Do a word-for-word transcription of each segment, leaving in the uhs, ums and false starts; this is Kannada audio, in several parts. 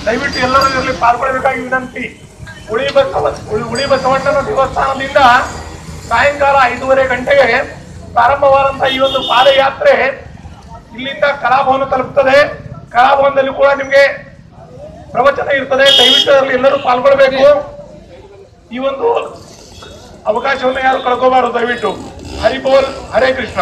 ದಯವಿಟ್ಟು ಎಲ್ಲರೂ ಇದರಲ್ಲಿ ಪಾಲ್ಗೊಳ್ಳಬೇಕಾಗಿ ವಿನಂತಿ. ಉಳಿ ಬಸವ ಉಳಿ ಬಸವಣ್ಣನ ದೇವಸ್ಥಾನದಿಂದ ಸಾಯಂಕಾಲ ಐದೂವರೆ ಗಂಟೆಗೆ ಪ್ರಾರಂಭವಾದಂತಹ ಈ ಒಂದು ಪಾದಯಾತ್ರೆ ಇಲ್ಲಿಂದ ಕಲಾಭವನ ತಲುಪುತ್ತದೆ. ಕಲಾಭವನದಲ್ಲಿ ಕೂಡ ನಿಮಗೆ ಪ್ರವಚನ ಇರ್ತದೆ. ದಯವಿಟ್ಟು ಅದರಲ್ಲಿ ಎಲ್ಲರೂ ಪಾಲ್ಗೊಳ್ಬೇಕು. ಈ ಒಂದು ಅವಕಾಶವನ್ನು ಯಾರು ಕಳ್ಕೋಬಾರದು. ದಯವಿಟ್ಟು ಹರಿ ಬೋಲ್, ಹರೇ ಕೃಷ್ಣ.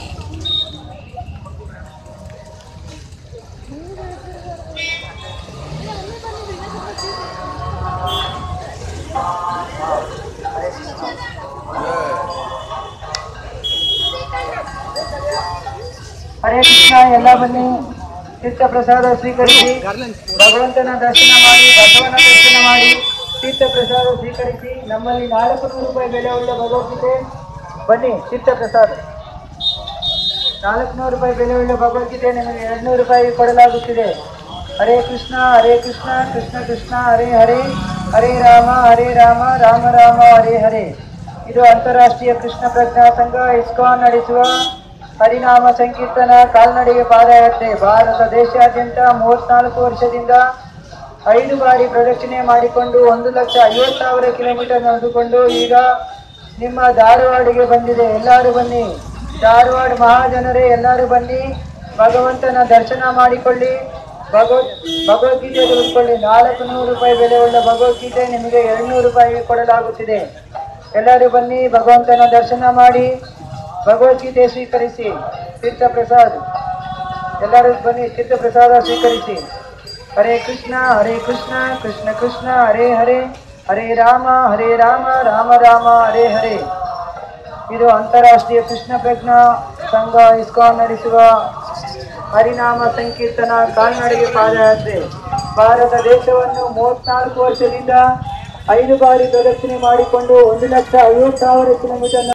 ಹರೇ ಕೃಷ್ಣ. ಎಲ್ಲ ಬನ್ನಿ, ತೀರ್ಥ ಪ್ರಸಾದ ಸ್ವೀಕರಿಸಿ, ಭಗವಂತನ ದರ್ಶನ ಮಾಡಿ, ಬಸವನ ದರ್ಶನ ಮಾಡಿ, ತೀರ್ಥ ಪ್ರಸಾದ ಸ್ವೀಕರಿಸಿ. ನಮ್ಮಲ್ಲಿ ನಾಲ್ಕು ನೂರು ರೂಪಾಯಿ ಬೆಲೆ ಉಳ್ಳ ಭಗವದ್ಗೀತೆ. ಬನ್ನಿ, ತೀರ್ಥ ಪ್ರಸಾದ. ನಾಲ್ಕು ನೂರು ರೂಪಾಯಿ ಬೆಲೆ ಉಳ್ಳ ಭಗವದ್ಗೀತೆ ನಿಮಗೆ ಎರಡು ನೂರು ರೂಪಾಯಿ ಕೊಡಲಾಗುತ್ತಿದೆ. ಹರೇ ಕೃಷ್ಣ ಹರೇ ಕೃಷ್ಣ ಕೃಷ್ಣ ಕೃಷ್ಣ ಹರೇ ಹರೇ, ಹರೇ ರಾಮ ಹರೇ ರಾಮ ರಾಮ ರಾಮ ಹರೇ ಹರೇ. ಇದು ಅಂತಾರಾಷ್ಟ್ರೀಯ ಕೃಷ್ಣ ಪ್ರಜ್ಞಾ ಸಂಘ ಇಸ್ಕಾನ್ ನಡೆಸುವ ಹರಿನಾಮ ಸಂಕೀರ್ತನ ಕಾಲ್ನಡಿಗೆ ಪಾದಯಾತ್ರೆ. ಭಾರತ ದೇಶಾದ್ಯಂತ ಮೂವತ್ನಾಲ್ಕು ವರ್ಷದಿಂದ ಐದು ಬಾರಿ ಪ್ರದಕ್ಷಿಣೆ ಮಾಡಿಕೊಂಡು ಒಂದು ಲಕ್ಷ ಐವತ್ತು ಸಾವಿರ ಕಿಲೋಮೀಟರ್ ನಡೆದುಕೊಂಡು ಈಗ ನಿಮ್ಮ ಧಾರವಾಡಿಗೆ ಬಂದಿದೆ. ಎಲ್ಲರೂ ಬನ್ನಿ, ಧಾರವಾಡ ಮಹಾಜನರೇ ಎಲ್ಲರೂ ಬನ್ನಿ, ಭಗವಂತನ ದರ್ಶನ ಮಾಡಿಕೊಳ್ಳಿ, ಭಗವದ್ ಭಗವದ್ಗೀತೆ ತೆಗೆದುಕೊಳ್ಳಿ. ನಾಲ್ಕು ನೂರು ರೂಪಾಯಿ ಬೆಲೆ ಉಳ್ಳ ಭಗವದ್ಗೀತೆ ನಿಮಗೆ ಎರಡು ನೂರು ರೂಪಾಯಿಗೆ ಕೊಡಲಾಗುತ್ತಿದೆ. ಎಲ್ಲರೂ ಬನ್ನಿ, ಭಗವಂತನ ದರ್ಶನ ಮಾಡಿ, ಭಗವದ್ಗೀತೆ ಸ್ವೀಕರಿಸಿ. ತೀರ್ಥ ಪ್ರಸಾದ್, ಎಲ್ಲರೂ ಬನ್ನಿ, ತೀರ್ಥ ಪ್ರಸಾದ ಸ್ವೀಕರಿಸಿ. ಹರೇ ಕೃಷ್ಣ ಹರೇ ಕೃಷ್ಣ ಕೃಷ್ಣ ಕೃಷ್ಣ ಹರೇ ಹರೇ, ಹರೇ ರಾಮ ಹರೇ ರಾಮ ರಾಮ ರಾಮ ಹರೇ ಹರೇ. ಇದು ಅಂತಾರಾಷ್ಟ್ರೀಯ ಕೃಷ್ಣ ಪ್ರಜ್ಞಾ ಸಂಘ ಇಸ್ಕಾನ್ ನಡೆಸುವ ಹರಿನಾಮ ಸಂಕೀರ್ತನ ಕಾಲ್ನಡಿಗೆ ಪಾದಯಾತ್ರೆ. ಭಾರತ ದೇಶವನ್ನು ಮೂವತ್ನಾಲ್ಕು ವರ್ಷದಿಂದ ಐದು ಬಾರಿ ಪ್ರದಕ್ಷಿಣೆ ಮಾಡಿಕೊಂಡು ಒಂದು ಲಕ್ಷ ಐವತ್ತು ಸಾವಿರ ಕಿಲೋಮೀಟರ್